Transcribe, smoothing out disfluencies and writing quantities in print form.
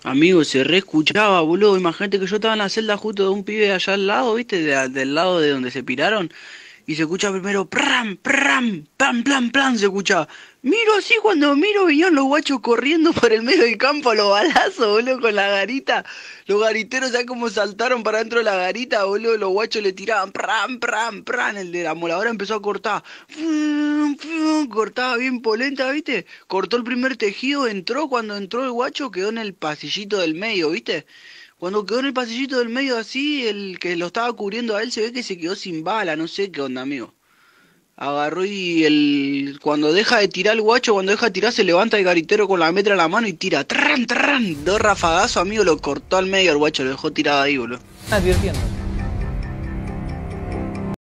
Amigo, se re escuchaba, boludo. Imagínate que yo estaba en la celda justo de un pibe allá al lado, ¿viste? Del lado de donde se piraron. Y se escucha primero, pram, pram, pam, plan, plan, se escucha. Miro así, cuando miro venían los guachos corriendo por el medio del campo a los balazos, boludo, con la garita. Los gariteros, ¿sabes cómo saltaron para dentro de la garita, boludo? Los guachos le tiraban, pram, pram, pram. El de la moladora empezó a cortar. Fum, fum, cortaba bien polenta, ¿viste? Cortó el primer tejido, entró, cuando entró el guacho quedó en el pasillito del medio, ¿viste? Cuando quedó en el pasillito del medio así, el que lo estaba cubriendo a él se ve que se quedó sin bala, no sé qué onda, amigo. Agarró y cuando deja de tirar el guacho, cuando deja de tirar, se levanta el garitero con la metra en la mano y tira. ¡Tran, tran! Dos rafagazos, amigo, lo cortó al medio al guacho, lo dejó tirado ahí, boludo. Advirtiendo.